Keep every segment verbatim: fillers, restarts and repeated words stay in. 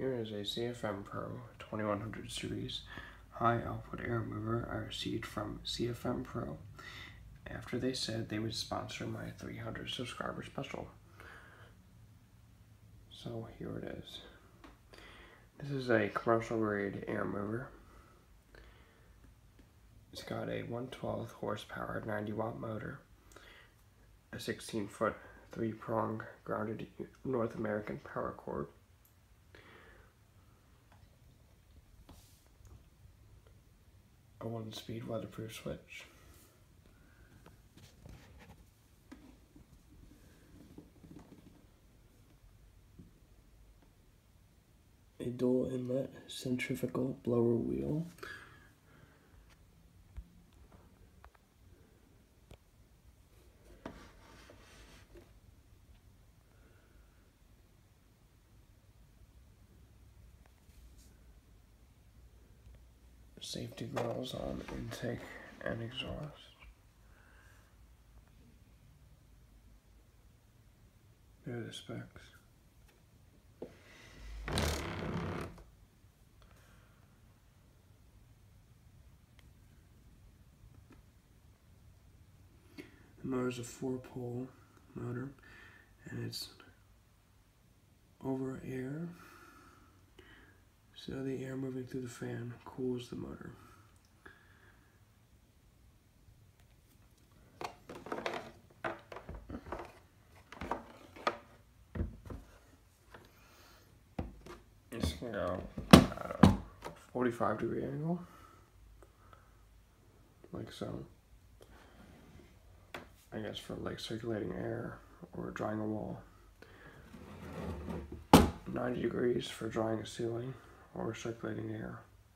Here is a C F M Pro twenty-one hundred series high output air mover I received from C F M Pro after they said they would sponsor my three hundred subscriber special. So here it is. This is a commercial grade air mover. It's got a one twelfth horsepower ninety watt motor, a sixteen foot three prong grounded North American power cord, a one speed weatherproof switch, a dual inlet centrifugal blower wheel, safety grills on intake and exhaust, there are the specs. The motor is a four pole motor and it's over air, so the air moving through the fan cools the motor. This can go at a forty-five degree angle, like so. I guess for like circulating air or drying a wall. ninety degrees for drying a ceiling or circulating air.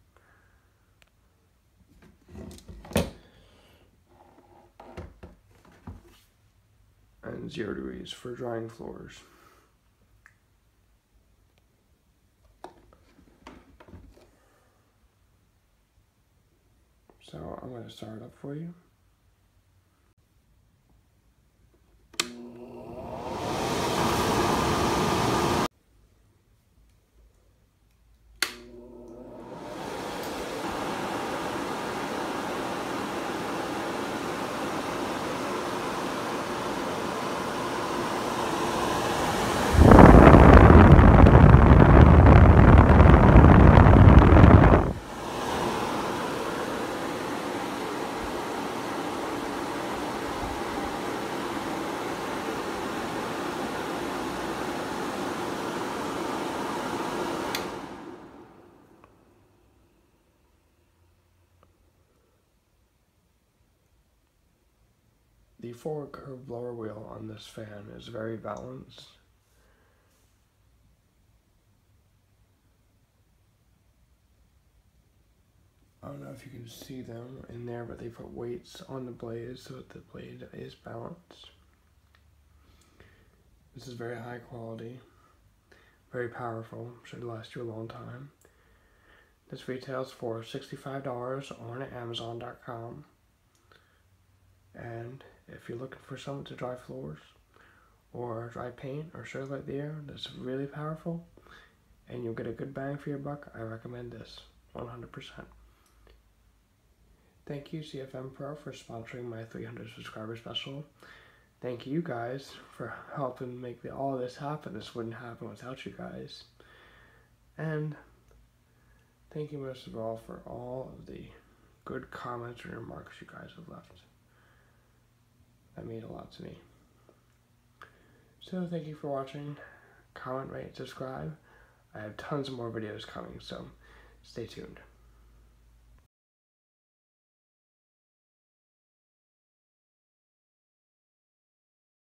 And zero degrees for drying floors. So I'm going to start it up for you. The forward curved blower wheel on this fan is very balanced. I don't know if you can see them in there, but they put weights on the blade so that the blade is balanced. This is very high quality, very powerful, should last you a long time. This retails for sixty-five dollars on Amazon dot com. And if you're looking for something to dry floors or dry paint or circulate the air that's really powerful and you'll get a good bang for your buck, I recommend this one hundred percent. Thank you C F M Pro for sponsoring my three hundred subscriber special. Thank you guys for helping make the, all this happen. This wouldn't happen without you guys. And thank you most of all for all of the good comments and remarks you guys have left. That means a lot to me. So thank you for watching. Comment, rate, subscribe. I have tons more videos coming, so stay tuned.